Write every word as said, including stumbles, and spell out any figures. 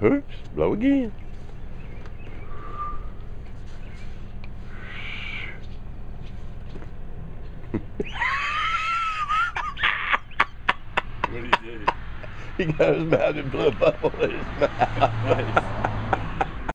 Oops, blow again. What did he do? He got his mouth and blew a bubble in his mouth. Nice.